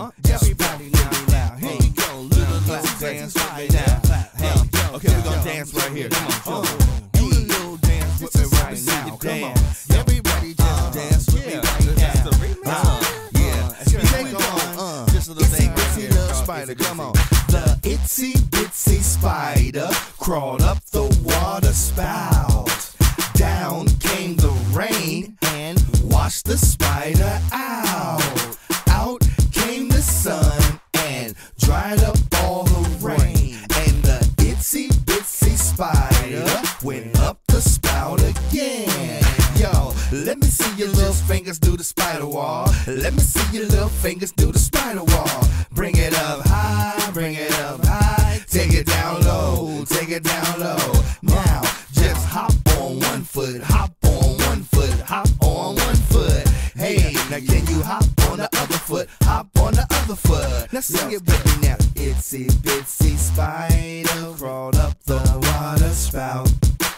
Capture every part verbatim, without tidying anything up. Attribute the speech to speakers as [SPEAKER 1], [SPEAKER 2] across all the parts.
[SPEAKER 1] Uh-huh. Everybody now, now. Here we go. Little clap dance with me now. Hey, okay, we're gonna dance right here. Come on, show me. Do the little dance with me right now. Come on. Everybody just dance with me right now. Uh, yeah. Here we go. Uh, just a little thing right here. Little spider, come on. The itsy bitsy spider crawled up the water spout. Down came the rain and washed the spider out. Out came the sun and dried up all the rain. And the itsy bitsy spider went up the spout again. Yo, let me see your little fingers do the spider wall. Let me see your little fingers do the spider wall. Bring it up high, bring it up high. Take it down low, take it down low. Now, just hop on one foot, hop on one foot, hop on one foot. Hey, now can you hop on the other foot, hop on the other foot. Now sing it with me now. Itsy bitsy spider crawled up the water spout.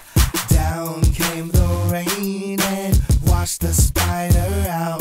[SPEAKER 1] Down came the rain and washed the spider out.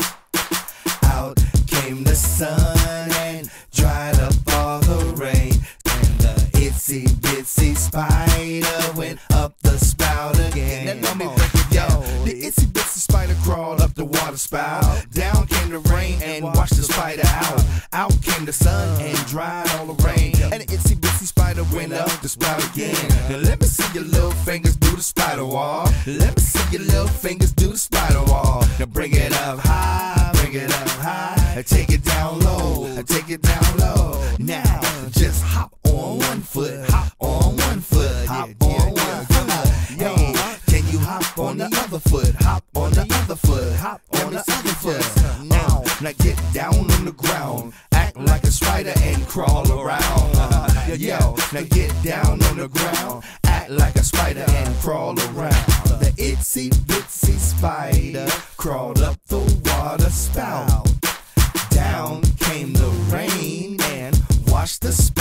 [SPEAKER 1] Out came the sun and dried up all the rain. And the itsy bitsy spider went up the spout again. Now let me break it down. The itsy bitsy spider crawled up the water spout. Down came the rain and washed the spider out. Out came the sun and dried all the rain. And the itsy bitsy spider went up the spout again. Now let me see your little fingers do the spider wall. Let me see your little fingers do the spider wall. Now bring it up high, bring it up high. Take it down low, take it down low. Now just hop on one foot, hop on one foot, hop on one foot. Hey, can you hop on the other foot? Hop on the other foot, hop on the other foot. Now, now get down on the ground, act like a spider and crawl around. Yo, now get down on the ground, act like a spider and crawl around. The itsy bitsy spider crawled up the water spout. Down came the rain and washed the spider